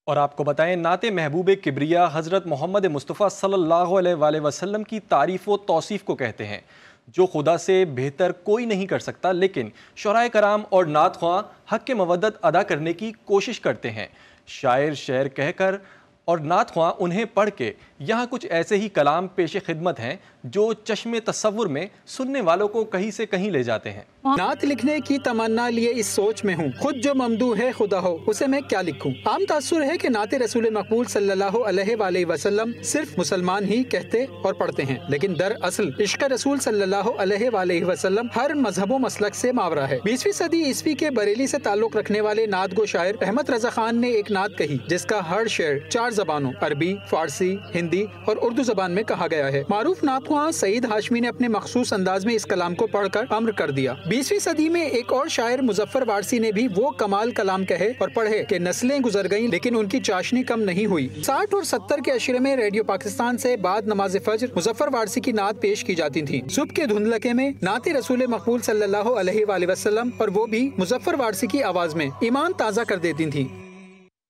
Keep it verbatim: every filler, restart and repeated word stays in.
और आपको बताएं, नाते महबूब किब्रिया हज़रत मोहम्मद मुस्तफ़ा सल्लल्लाहु अलैहि वसल्लम की तारीफ़ व तौसीफ़ को कहते हैं, जो खुदा से बेहतर कोई नहीं कर सकता। लेकिन शुराए कराम और नात ख्वां हक़ के मवद्दत अदा करने की कोशिश करते हैं। शायर शेर कहकर और नात ख्वां उन्हें पढ़ के यहाँ कुछ ऐसे ही कलाम पेश खिदमत हैं जो चश्मे तसव्वुर में सुनने वालों को कहीं से कहीं ले जाते हैं। नात लिखने की तमन्ना लिए इस सोच में हूँ, खुद जो ममदू है खुदा हो उसे मैं क्या लिखूं। आम तासुर है कि नाते रसूल मकबूल सल्लल्लाहु अलैहि वसल्लम सिर्फ मुसलमान ही कहते और पढ़ते हैं, लेकिन दर असल इश्क रसूल सल्लल्लाहु अलैहि वसल्लम हर मजहबो मसलक से मावरा है। बीसवीं सदी ईस्वी के बरेली से ताल्लुक रखने वाले नात गो शायर अहमद रजा खान ने एक नात कही जिसका हर शेर चार जबानों अरबी, फारसी, हिंदी और उर्दू जबान में कहा गया है। मारूफ नात ख्वां सईद हाशमी ने अपने मखसूस अंदाज में इस कलाम को पढ़कर अम्र कर दिया। बीसवीं सदी में एक और शायर मुजफ्फर वारसी ने भी वो कमाल कलाम कहे और पढ़े कि नस्लें गुजर गईं लेकिन उनकी चाशनी कम नहीं हुई। साठ और सत्तर के अशरे में रेडियो पाकिस्तान से बाद नमाज फज्र मुजफ्फर वारसी की नात पेश की जाती थी। सुबह के धुंधलके में नाते रसूल मकबूल सल्लल्लाहु अलैहि वसल्लम और वो भी मुजफ्फर वारसी की आवाज में ईमान ताज़ा कर देती थी।